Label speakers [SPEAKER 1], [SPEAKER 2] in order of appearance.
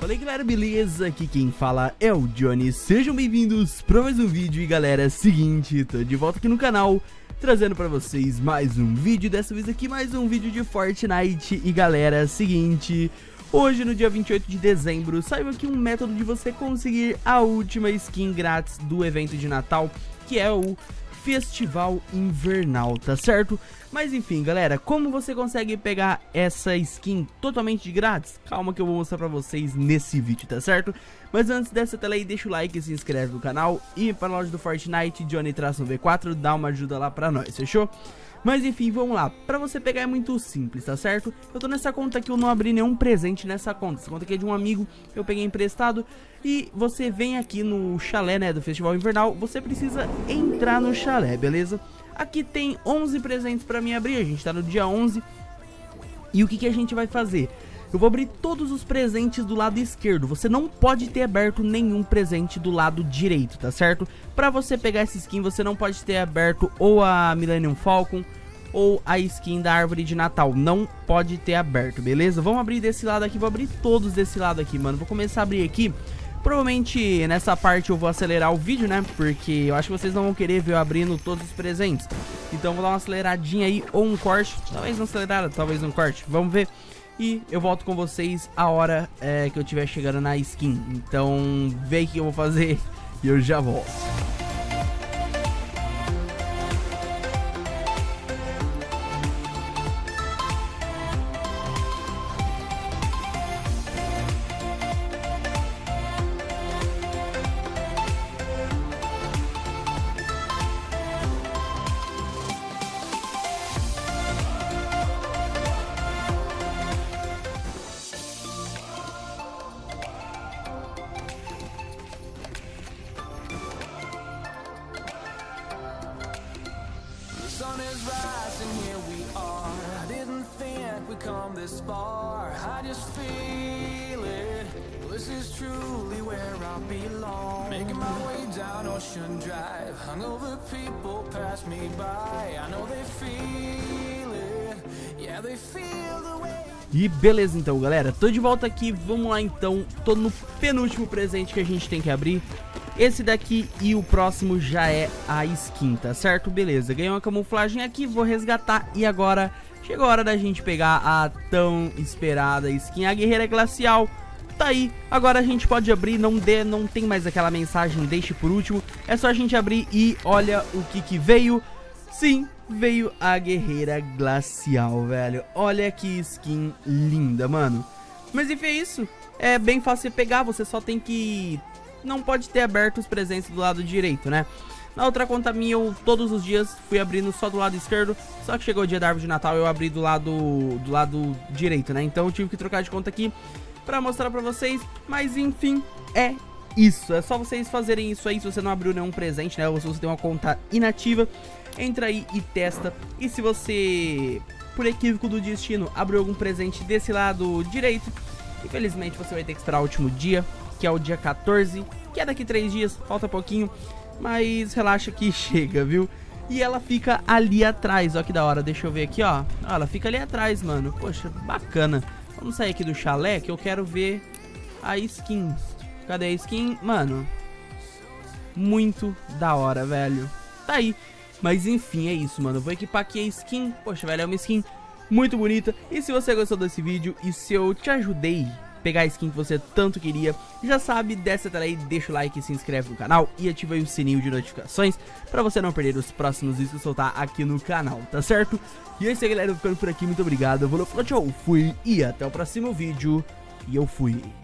[SPEAKER 1] Fala aí galera, beleza? Aqui quem fala é o Johnny, sejam bem-vindos para mais um vídeo. E galera, seguinte, tô de volta aqui no canal, trazendo pra vocês mais um vídeo, dessa vez aqui mais um vídeo de Fortnite. E galera, seguinte, hoje no dia 28 de dezembro, saiu aqui um método de você conseguir a última skin grátis do evento de Natal, que é o Festival Invernal, tá certo? Mas enfim, galera, como você consegue pegar essa skin totalmente de grátis? Calma que eu vou mostrar pra vocês nesse vídeo, tá certo? Mas antes dessa tela aí, deixa o like e se inscreve no canal. E para a loja do Fortnite, Johnny-V4, dá uma ajuda lá pra nós, fechou? Mas enfim, vamos lá. Pra você pegar é muito simples, tá certo? Eu tô nessa conta aqui, eu não abri nenhum presente nessa conta. Essa conta aqui é de um amigo, eu peguei emprestado. E você vem aqui no chalé, né, do Festival Invernal. Você precisa entrar no chalé, beleza? Aqui tem 11 presentes pra mim abrir, a gente tá no dia 11. E o que a gente vai fazer? Eu vou abrir todos os presentes do lado esquerdo. Você não pode ter aberto nenhum presente do lado direito, tá certo? Pra você pegar essa skin, você não pode ter aberto ou a Millennium Falcon ou a skin da árvore de Natal. Não pode ter aberto, beleza? Vamos abrir desse lado aqui, vou abrir todos desse lado aqui, mano. Vou começar a abrir aqui. Provavelmente nessa parte eu vou acelerar o vídeo, né? Porque eu acho que vocês não vão querer ver eu abrindo todos os presentes. Então vou dar uma aceleradinha aí ou um corte. Talvez não acelerada, talvez um corte. Vamos ver. E eu volto com vocês a hora que eu estiver chegando na skin. Então vê o que eu vou fazer e eu já volto.
[SPEAKER 2] Sun is rising, here we are. I didn't think we'd come this far. I just feel it. This is truly where I belong. Making my way down Ocean Drive. Hungover people pass me by. I know they feel it. Yeah, they feel the way.
[SPEAKER 1] E beleza então, galera, tô de volta aqui, vamos lá então. Tô no penúltimo presente que a gente tem que abrir. Esse daqui e o próximo já é a skin, tá certo? Beleza, ganhei uma camuflagem aqui, vou resgatar. E agora chegou a hora da gente pegar a tão esperada skin, a Guerreira Glacial. Tá aí, agora a gente pode abrir, não tem mais aquela mensagem deixe por último. É só a gente abrir e olha o que veio. Sim, veio a Guerreira Glacial, velho. Olha que skin linda, mano. Mas enfim, é isso. É bem fácil de pegar, você só tem que... não pode ter aberto os presentes do lado direito, né? Na outra conta minha, eu todos os dias fui abrindo só do lado esquerdo. Só que chegou o dia da árvore de Natal, eu abri do lado direito, né? Então eu tive que trocar de conta aqui pra mostrar pra vocês. Mas enfim, é isso. É só vocês fazerem isso aí se você não abriu nenhum presente, né? Ou se você tem uma conta inativa, entra aí e testa. E se você, por equívoco do destino, abriu algum presente desse lado direito, infelizmente você vai ter que esperar o último dia, que é o dia 14, que é daqui 3 dias, falta pouquinho, mas relaxa que chega, viu? E ela fica ali atrás, ó que da hora, deixa eu ver aqui, ó. Ela fica ali atrás, mano, poxa, bacana. Vamos sair aqui do chalé que eu quero ver a skin. Cadê a skin? Mano, muito da hora, velho. Tá aí, mas enfim, é isso, mano. Eu vou equipar aqui a skin, poxa, velho, é uma skin muito bonita. E se você gostou desse vídeo e se eu te ajudei pegar a skin que você tanto queria, já sabe, desce até aí, deixa o like, se inscreve no canal e ativa aí o sininho de notificações pra você não perder os próximos vídeos que eu soltar aqui no canal, tá certo? E é isso aí, galera, eu ficando por aqui, muito obrigado, valeu, tchau, fui e até o próximo vídeo, e eu fui.